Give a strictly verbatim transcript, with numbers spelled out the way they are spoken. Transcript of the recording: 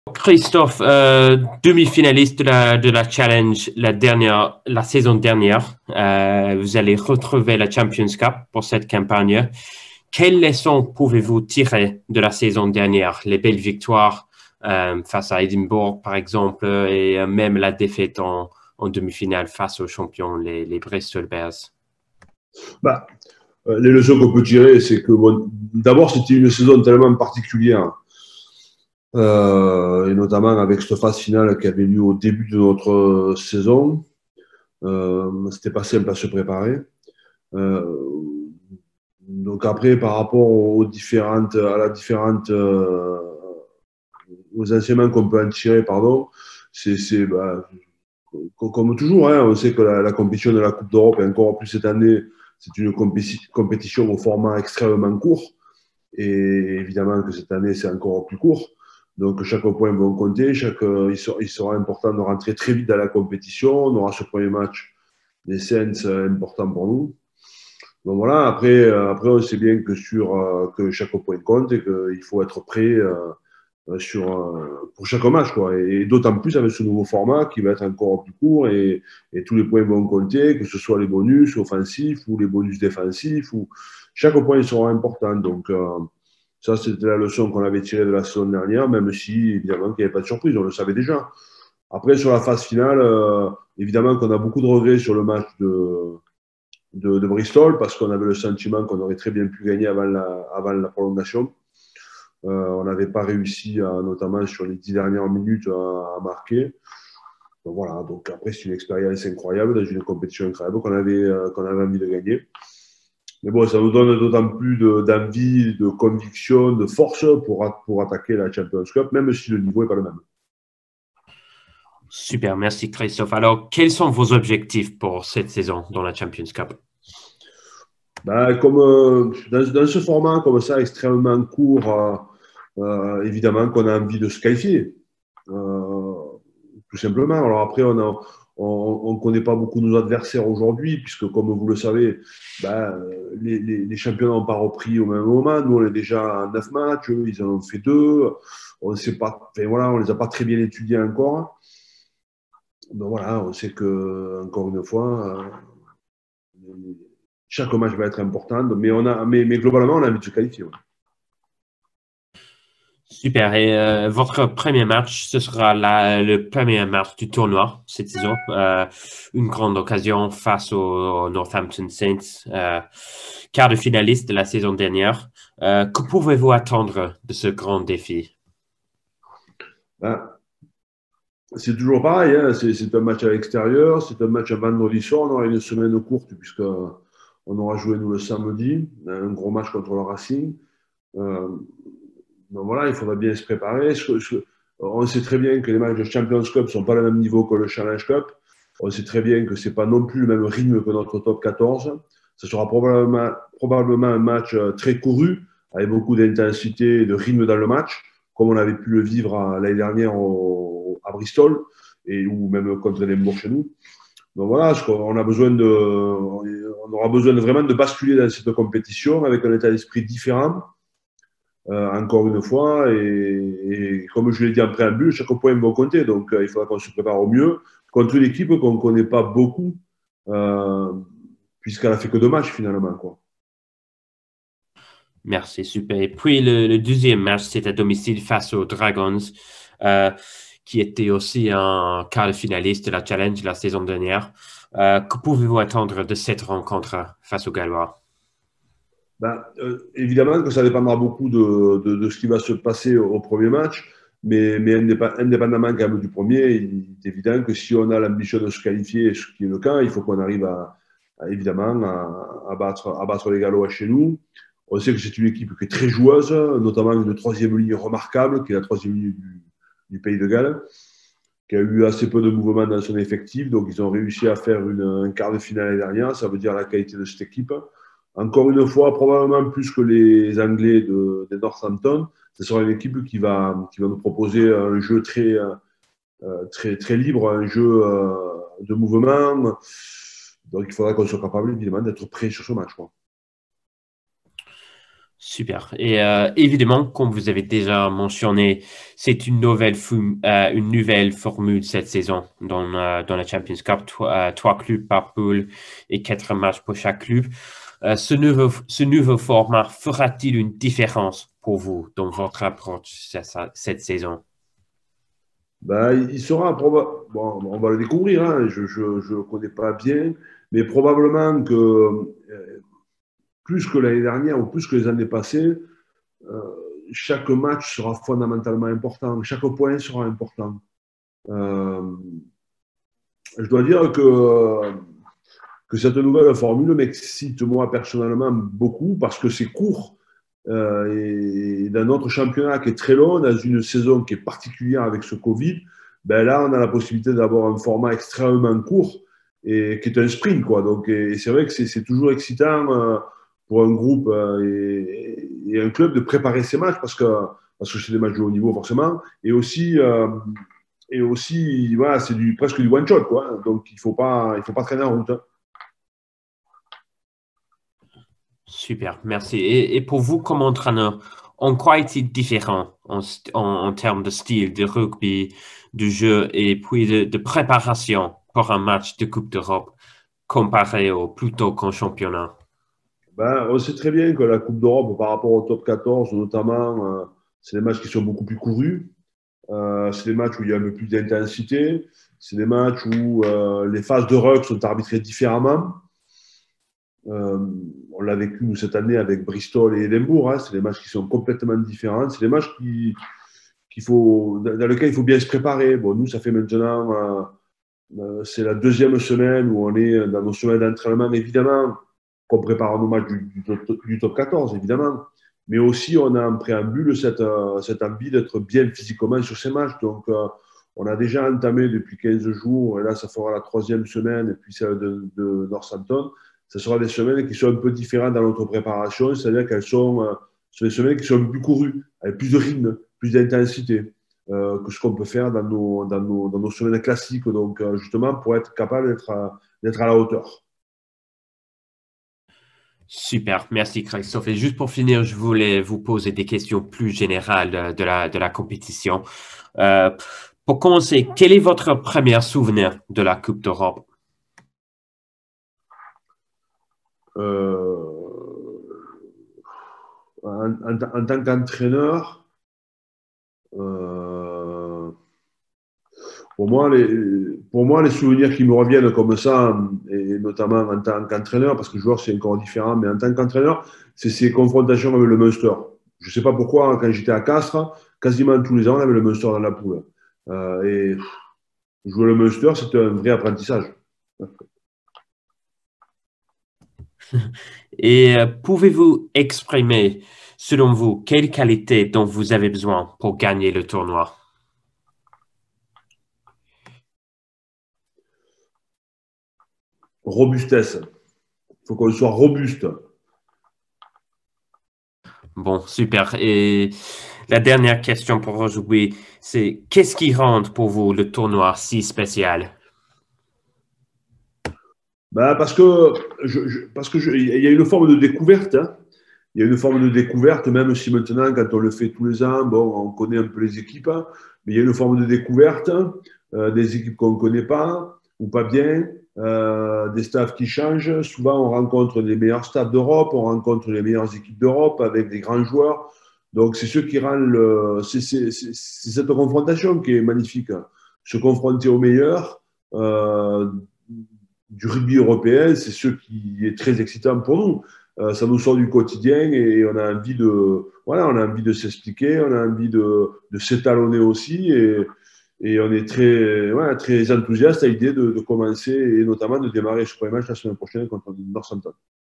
Christophe, euh, demi-finaliste de la, de la Challenge la, dernière, la saison dernière, euh, vous allez retrouver la Champions Cup pour cette campagne. Quelles leçons pouvez-vous tirer de la saison dernière? Les belles victoires euh, face à Édimbourg, par exemple, et euh, même la défaite en, en demi-finale face aux champions, les, les Bristol Bears. Bah, euh, les leçons qu'on peut tirer, c'est que bon, d'abord, c'était une saison tellement particulière, euh, et notamment avec cette phase finale qui avait lieu au début de notre euh, saison. Euh, c'était pas simple à se préparer. Euh, donc après, par rapport aux différentes, à la différente, euh, aux enseignements qu'on peut en tirer, pardon, c'est, c'est bah, comme toujours, hein, on sait que la, la compétition de la Coupe d'Europe, et encore plus cette année, c'est une compéti compétition au format extrêmement court. Et évidemment que cette année, c'est encore plus court. Donc, chaque point va compter. Chaque, euh, il, sera, il sera important de rentrer très vite dans la compétition. On aura ce premier match des Saints euh, important pour nous. Donc voilà, après, euh, après on sait bien que, sur, euh, que chaque point compte et qu'il faut être prêt euh, sur, euh, pour chaque match, quoi. Et, et d'autant plus avec ce nouveau format qui va être encore plus court et, et tous les points vont compter, que ce soit les bonus offensifs ou les bonus défensifs. Ou... Chaque point sera important. Donc, euh, ça, c'était la leçon qu'on avait tirée de la saison dernière, même si, évidemment, qu'il n'y avait pas de surprise, on le savait déjà. Après, sur la phase finale, euh, évidemment qu'on a beaucoup de regrets sur le match de, de, de Bristol, parce qu'on avait le sentiment qu'on aurait très bien pu gagner avant la, avant la prolongation. Euh, on n'avait pas réussi, à, notamment sur les dix dernières minutes, à, à marquer. Donc voilà, donc après, c'est une expérience incroyable, dans une compétition incroyable qu'on avait, euh, qu'on avait envie de gagner. Mais bon, ça nous donne d'autant plus d'envie, de, de conviction, de force pour, pour attaquer la Champions Cup, même si le niveau n'est pas le même. Super, merci Christophe. Alors, quels sont vos objectifs pour cette saison dans la Champions Cup? Ben, comme, euh, dans, dans, ce format comme ça, extrêmement court, euh, euh, évidemment qu'on a envie de se qualifier. Euh, tout simplement. Alors après, on a, on ne connaît pas beaucoup nos adversaires aujourd'hui, puisque comme vous le savez, ben, les, les, les champions n'ont pas repris au même moment. Nous, on est déjà à neuf matchs, eux, ils en ont fait deux. On sait pas, enfin, voilà, on les a pas très bien étudiés encore. Donc voilà, on sait que, encore une fois, euh, chaque match va être important, mais, on a, mais, mais globalement, on a envie de se qualifier. Ouais. Super. Et euh, votre premier match, ce sera la, le premier match du tournoi cette saison. Euh, une grande occasion face aux, aux Northampton Saints, euh, quart de finaliste de la saison dernière. Euh, que pouvez-vous attendre de ce grand défi? Ben, c'est toujours pareil, hein. C'est un match à l'extérieur, c'est un match à vendredi soir, on aura une semaine courte puisque on aura joué nous le samedi, un gros match contre le Racing. Euh, donc voilà, il faudra bien se préparer. Je, je, on sait très bien que les matchs de Champions Cup ne sont pas le même niveau que le Challenge Cup. On sait très bien que ce n'est pas non plus le même rythme que notre top quatorze. Ce sera probablement, probablement un match très couru, avec beaucoup d'intensité et de rythme dans le match, comme on avait pu le vivre l'année dernière au, à Bristol, et, ou même contre Edinburgh chez nous. Donc voilà, on, a besoin de, on aura besoin de vraiment de basculer dans cette compétition avec un état d'esprit différent. Euh, encore une fois, et, et comme je l'ai dit en préambule, chaque point va compter, donc euh, il faudra qu'on se prépare au mieux contre une équipe qu'on ne connaît pas beaucoup, euh, puisqu'elle a fait que deux matchs finalement, quoi. Merci, super. Et puis le, le deuxième match, c'est à domicile face aux Dragons, euh, qui était aussi un quart de finaliste de la Challenge la saison dernière. Euh, que pouvez-vous attendre de cette rencontre face aux Gallois? Ben, euh, évidemment que ça dépendra beaucoup de, de, de, ce qui va se passer au, au premier match, mais, mais indépendamment quand même du premier, il est évident que si on a l'ambition de se qualifier, ce qui est le cas, il faut qu'on arrive à, à, évidemment à, à, battre, à battre les Gallois chez nous. On sait que c'est une équipe qui est très joueuse, notamment une troisième ligne remarquable, qui est la troisième ligne du, du Pays de Galles, qui a eu assez peu de mouvements dans son effectif. Donc, ils ont réussi à faire une, un quart de finale l'année dernière. Ça veut dire la qualité de cette équipe. Encore une fois, probablement plus que les Anglais de, de Northampton, ce sera une équipe qui va, qui va nous proposer un jeu très, euh, très, très libre, un jeu euh, de mouvement. Donc, il faudra qu'on soit capable, évidemment, d'être prêt sur ce match, quoi. Super. Et euh, évidemment, comme vous avez déjà mentionné, c'est une nouvelle, fu- euh, une nouvelle formule cette saison dans, euh, dans la Champions Cup. Trois, euh, trois clubs par poule et quatre matchs pour chaque club. Euh, ce nouveau, ce nouveau format fera-t-il une différence pour vous dans votre approche cette, cette saison? Ben, il sera probablement, bon, on va le découvrir, hein, je ne le connais pas bien, mais probablement que euh, plus que l'année dernière ou plus que les années passées, euh, chaque match sera fondamentalement important, chaque point sera important. Euh, je dois dire que, que cette nouvelle formule m'excite moi personnellement beaucoup parce que c'est court euh, et dans notre championnat qui est très long, dans une saison qui est particulière avec ce Covid, ben là on a la possibilité d'avoir un format extrêmement court et qui est un sprint quoi. Donc et, et c'est vrai que c'est toujours excitant euh, pour un groupe euh, et, et, un club de préparer ces matchs parce que parce que c'est des matchs de haut niveau forcément et aussi euh, et aussi voilà c'est du presque du one shot quoi. Donc il faut pas il faut pas traîner en route. Hein. Super, merci. Et, et pour vous, comme entraîneur, en quoi est-il différent en, st- en, en termes de style, de rugby, de jeu et puis de, de préparation pour un match de Coupe d'Europe comparé au plus tôt qu'en championnat? Ben, on sait très bien que la Coupe d'Europe, par rapport au top quatorze notamment, euh, c'est des matchs qui sont beaucoup plus courus. Euh, c'est des matchs où il y a un peu plus d'intensité. C'est des matchs où euh, les phases de ruck sont arbitrées différemment. Euh, on l'a vécu nous, cette année avec Bristol et Édimbourg. Hein. C'est des matchs qui sont complètement différents. C'est des matchs qui, qu'il faut, dans lesquels il faut bien se préparer. Bon, nous, ça fait maintenant, euh, euh, c'est la deuxième semaine où on est dans nos semaines d'entraînement, évidemment, qu'on prépare nos matchs du, du, top, du top quatorze, évidemment. Mais aussi, on a en préambule cette, euh, cette envie d'être bien physiquement sur ces matchs. Donc, euh, on a déjà entamé depuis quinze jours, et là, ça fera la troisième semaine, et puis celle de, de Northampton. Ce sera des semaines qui sont un peu différentes dans notre préparation, c'est-à-dire qu'elles sont, euh, sont des semaines qui sont plus courues, avec plus de rythme, plus d'intensité euh, que ce qu'on peut faire dans nos, dans nos, dans nos semaines classiques. Donc, euh, justement, pour être capable d'être à, d'être à la hauteur. Super, merci Christophe. Et juste pour finir, je voulais vous poser des questions plus générales de, de la, de la compétition. Euh, pour commencer, quel est votre premier souvenir de la Coupe d'Europe? Euh, en, en, en, tant qu'entraîneur, euh, pour, moi, les, pour moi, les souvenirs qui me reviennent comme ça, et notamment en tant qu'entraîneur, parce que joueur c'est encore différent, mais en tant qu'entraîneur, c'est ces confrontations avec le Munster. Je ne sais pas pourquoi, quand j'étais à Castres, quasiment tous les ans, on avait le Munster dans la poule. Euh, et jouer le Munster, c'était un vrai apprentissage. Et euh, pouvez-vous exprimer, selon vous, quelles qualités dont vous avez besoin pour gagner le tournoi? Robustesse. Il faut qu'on soit robuste. Bon, super. Et la dernière question pour aujourd'hui, c'est qu'est-ce qui rend pour vous le tournoi si spécial? Ben, parce que je, je- parce que je- il y a une forme de découverte. Hein. Il y a une forme de découverte, même si maintenant, quand on le fait tous les ans, bon, on connaît un peu les équipes, hein, mais il y a une forme de découverte, euh, des équipes qu'on ne connaît pas ou pas bien, euh, des staffs qui changent. Souvent, on rencontre les meilleurs staffs d'Europe, on rencontre les meilleures équipes d'Europe avec des grands joueurs. Donc, c'est ce qui rend le, c'est c'est- c'est- c'est cette confrontation qui est magnifique. Hein. Se confronter aux meilleurs. Euh, du rugby européen, c'est ce qui est très excitant pour nous. Euh, ça nous sort du quotidien et on a envie de, voilà, on a envie de s'expliquer, on a envie de, de s'étalonner aussi et, et on est très, voilà, très enthousiaste à l'idée de, de commencer et notamment de démarrer ce premier match la semaine prochaine contre Northampton.